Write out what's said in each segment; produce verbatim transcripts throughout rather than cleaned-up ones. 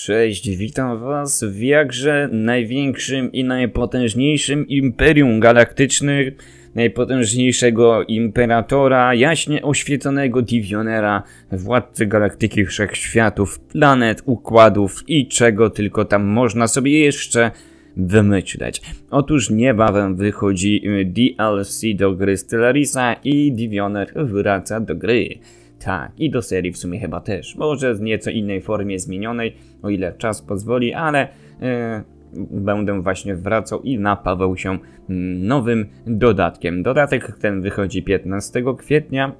Cześć, witam was w jakże największym i najpotężniejszym imperium galaktycznym, najpotężniejszego imperatora, jaśnie oświeconego Divionera, władcy galaktyki wszechświatów, planet, układów i czego tylko tam można sobie jeszcze wymyśleć. Otóż niebawem wychodzi D L C do gry Stellarisa i Divioner wraca do gry. Tak, i do serii w sumie chyba też. Może w nieco innej formie zmienionej, o ile czas pozwoli, ale e, będę właśnie wracał i napawał się nowym dodatkiem. Dodatek ten wychodzi piętnastego kwietnia.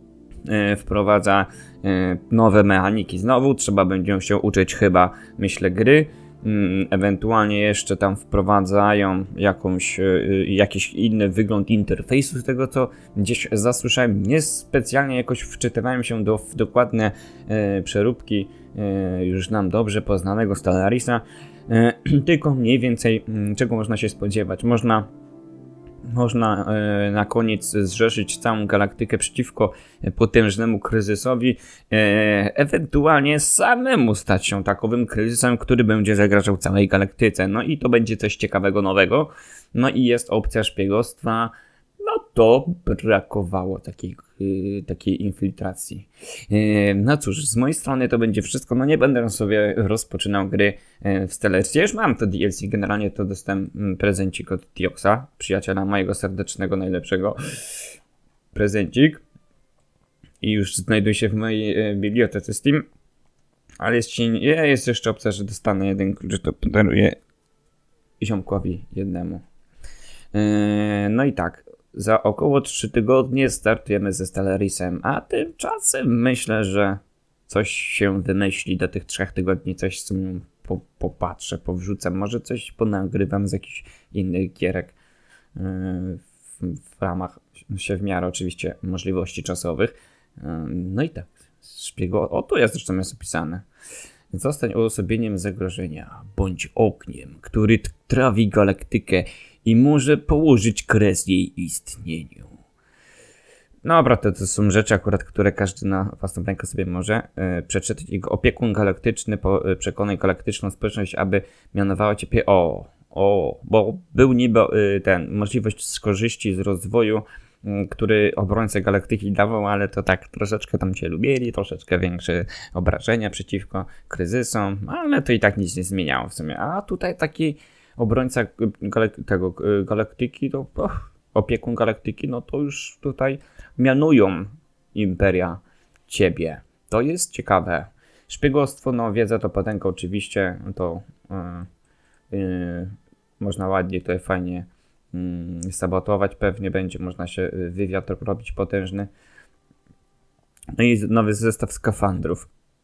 E, wprowadza e, nowe mechaniki znowu. Trzeba będzie się uczyć chyba, myślę, gry. Ewentualnie jeszcze tam wprowadzają jakąś, jakiś inny wygląd interfejsu, z tego co gdzieś zasłyszałem. Nie specjalnie jakoś wczytywałem się do w dokładne e, przeróbki e, już nam dobrze poznanego Stellarisa, e, tylko mniej więcej m, czego można się spodziewać. Można Można e, na koniec zrzeszyć całą galaktykę przeciwko potężnemu kryzysowi, e, ewentualnie samemu stać się takowym kryzysem, który będzie zagrażał całej galaktyce. No i to będzie coś ciekawego, nowego. No i jest opcja szpiegostwa. No to brakowało takiej, yy, takiej infiltracji. Yy, no cóż, z mojej strony to będzie wszystko. No nie będę sobie rozpoczynał gry yy, w Stellarsie. Już mam to D L C, generalnie to dostałem yy, prezencik od Tioxa, przyjaciela mojego serdecznego, najlepszego. Prezencik. I już znajduje się w mojej yy, bibliotece Steam. Ale jest, jest jeszcze opcja, że dostanę jeden klucz, to podaruję ziomkowi jednemu. Yy, no i tak. Za około trzy tygodnie startujemy ze Stellarisem, a tymczasem myślę, że coś się wymyśli do tych trzech tygodni, coś sobie po, popatrzę, powrzucam, może coś ponagrywam z jakichś innych gierek yy, w, w ramach się w miarę oczywiście możliwości czasowych. Yy, no i tak, szpiego, o tu jest zresztą jest opisane. Zostań uosobieniem zagrożenia, bądź ogniem, który trawi galaktykę i może położyć kres jej istnieniu. No dobra, to, to są rzeczy akurat, które każdy na własną rękę sobie może e, przeczytać. Jego opiekun galaktyczny po, e, przekonaj galaktyczną społeczność, aby mianowała cię pie... O, o, bo był niby e, ten, możliwość z korzyści z rozwoju, m, który obrońca galaktyki dawał, ale to tak troszeczkę tam cię lubili, troszeczkę większe obrażenia przeciwko kryzysom, ale to i tak nic nie zmieniało w sumie. A tutaj taki obrońca galak tego galaktyki, to oh, opiekun galaktyki, no to już tutaj mianują imperia ciebie. To jest ciekawe. Szpiegostwo, no wiedza to potęga oczywiście, to yy, yy, można ładnie tutaj fajnie yy, sabotować, pewnie będzie można się wywiad robić potężny. No i nowy zestaw skafandrów.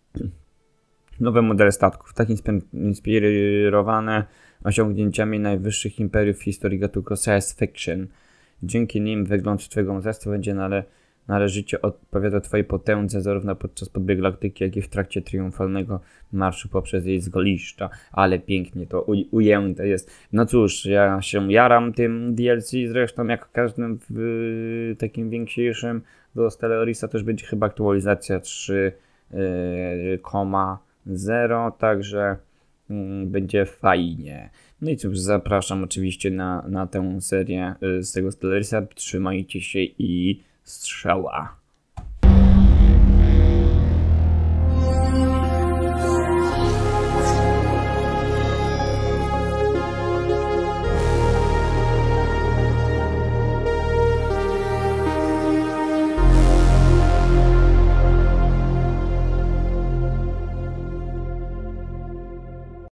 Nowe modele statków, tak inspirowane osiągnięciami najwyższych imperiów w historii gatunku science fiction. Dzięki nim wygląd twojego mocarstwa będzie nale należycie odpowiadał twojej potędze zarówno podczas podbiegu galaktyki, jak i w trakcie triumfalnego marszu poprzez jej zgoliszcza. Ale pięknie to ujęte jest. No cóż, ja się jaram tym D L C, zresztą jak każdym w y, takim większym do Stellarisa też będzie chyba aktualizacja trzy zero, także mm, będzie fajnie. No i cóż, zapraszam oczywiście na, na tę serię y, z tego Stellarisa. Trzymajcie się i strzała.